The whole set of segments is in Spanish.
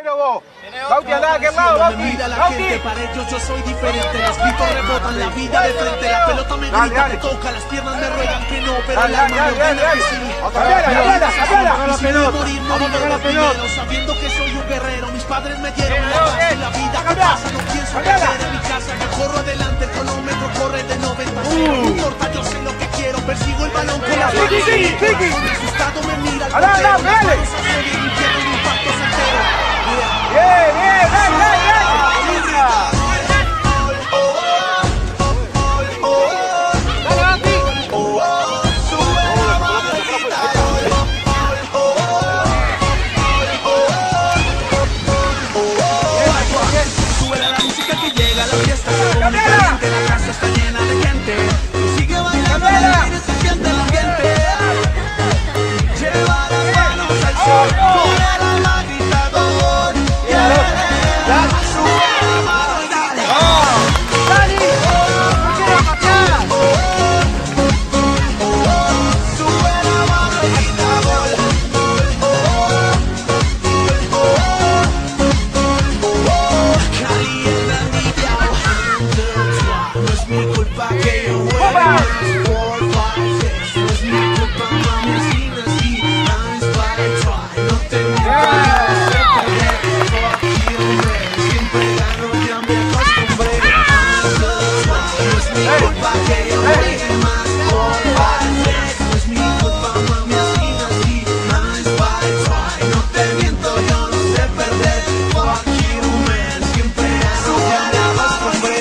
Dalo vos. Bauti, andá de aquel lado, Bauti. Mira la gente, para ellos yo soy diferente. Los gritos rebotan, la vida de frente. La pelota me grita, me toca, las piernas me ruegan que no, pero el alma me ordena que sí. Vamos a tocar la pelota. Sabiendo que soy un guerrero, mis padres me dieron la paz y la vida que pasa. No pienso perder en mi casa, yo corro adelante, el cronómetro corre de 90 a 0. No importa, yo sé lo que quiero, persigo el balón con las manos. Asustado me mira el portero, las manos a sol y el infierno de impacto certero. Bien, bien, dale. La casa está llena de gente, sigue bailando, el aire se siente el ambiente. Lleva las manos al sol, por el alma grita gol. Sube la mano y dale. Dale, no quiero matar. Sube la mano y grita gol. Cali el Brandillao. No es mi culpa que yo juegue más por pases. No es mi culpa, mami, así nací. I'm by try. No te mientas, yo sé perder. Fuck you, man. Siempre gano, ya me acostumbré. No es mi culpa que yo juegue más por pases. No es mi culpa, mami, así nací. I'm by try. No te miento, yo no sé perder. Fuck you, man. Siempre gano, ya me acostumbré.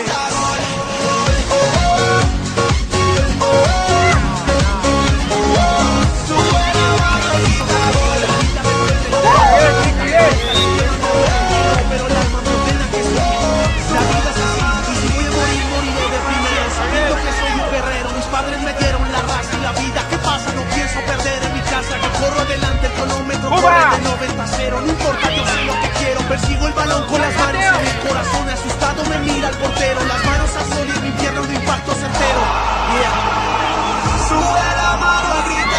No importa, yo sé lo que quiero. Persigo el balón con las manos en mi corazón. Asustado me mira el portero. Las manos a sol y el infierno de impacto certero. Sube la mano y grita.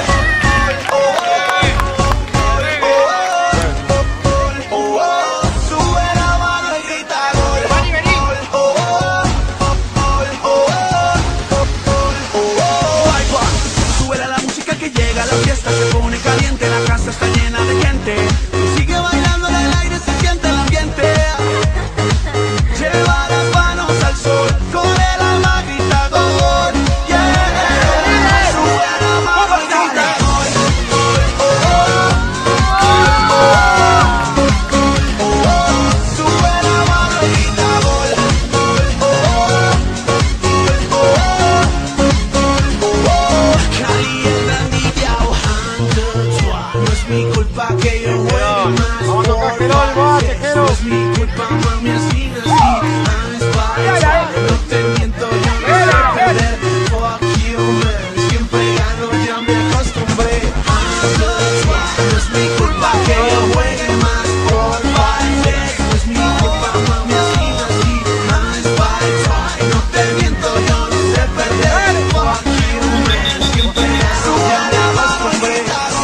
Sube la mano y grita. Sube la música que llega. La fiesta se pone caliente. La casa está llena de gente. Sigue bailando en el aire, se siente el ambiente. Lleva las manos al sol, con el alma grita gol. Sube la mano y grita gol. Sube la mano y grita gol. Cali el Brandillao. No es mi culpa que yo juegue más. Vamos a tocar Gerol, vamos, Tejero. No es mi culpa, mami, así nací. No te miento, yo no sé perder. Fuck you, man. Siempre gano, ya me acostumbré. No es mi culpa que yo juegue más por bailes. No es mi culpa, mami, así nací. No te miento, yo no sé perder. Fuck you, man. Siempre gano, ya me acostumbré.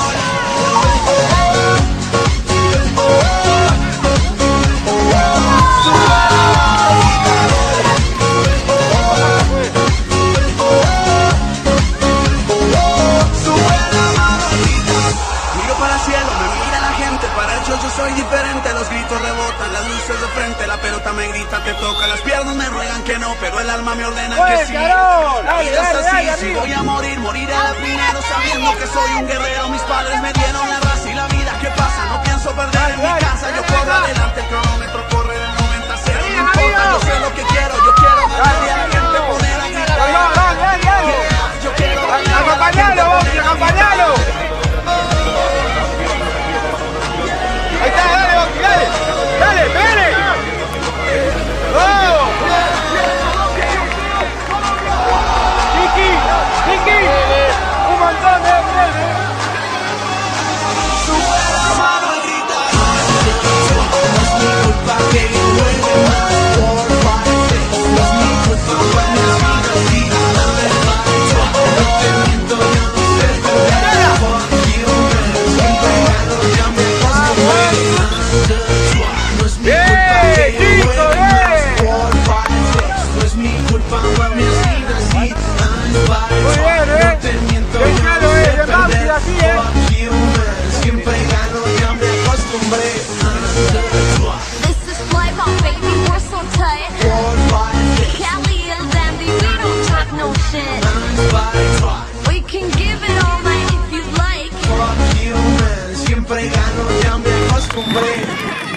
Yo soy diferente, los gritos rebotan, las luces de frente, la pelota me grita, te toca, las piernas me ruegan que no, pero el alma me ordena que sí. La vida es así, si voy a morir, moriré a la primero, sabiendo que soy un guerrero, mis padres me dieron la raza y la vida que pasa, no pienso perder en mi casa, yo corro adelante, el cronómetro corre del 90 a 0, no importa, yo sé lo que quiero, yo quiero ganar y a la gente poner a gritar. Yo quiero ganar. Acompañalo, Bauti, acompañalo. Ahí está, dale, Bauti, dale. Dale, pégale. ¡Vamos! Kiki, un montón de Sube la mano y grita. No es mi culpa que yo juegue más por pases. No es mi culpa, mami, así nací. No te miento, yo no sé perder. Fuck you, man. Siempre gano, ya me acostumbré. oregano, ya me acostumbré.